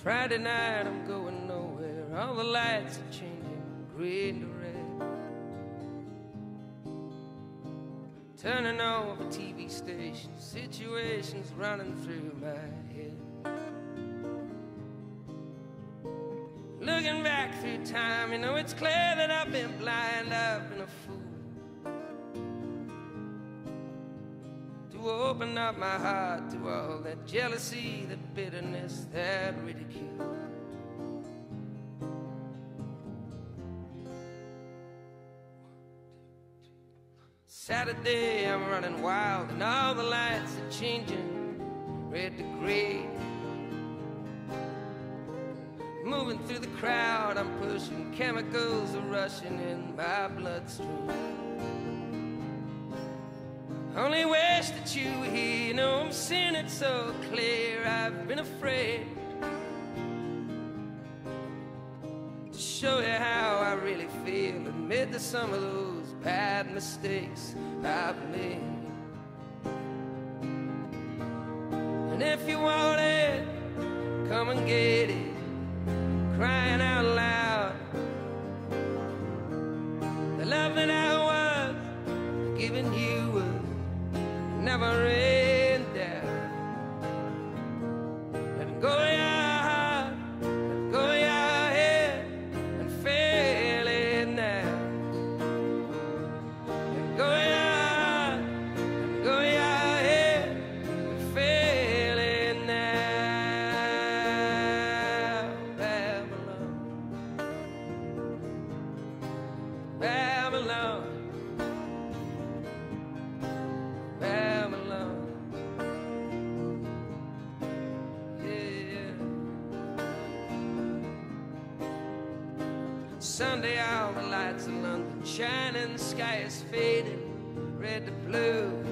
Friday night I'm going nowhere. All the lights are changing green to red. Turning off a TV station, situations running through my head. Looking back through time, you know it's clear that I've been blind, I've been a fool to open up my heart to all that jealousy, that bitterness, that ridicule. Saturday I'm running wild and all the lights are changing red to gray. Moving through the crowd, I'm pushing, chemicals are rushing in my bloodstream. Only wish that you were here, you know I'm seeing it so clear. I've been afraid to show you how I really feel amid the some of those bad mistakes I've made. And if you want it, come and get it, crying out loud. The love that I was giving you was never in doubt. Let go of your heart, let go of your head, and feel it now. Let go of your heart, let go of your head, and feel it now. Babylon, Babylon, Babylon, yeah. Sunday, all the lights in London shining, sky is fading, red to blue.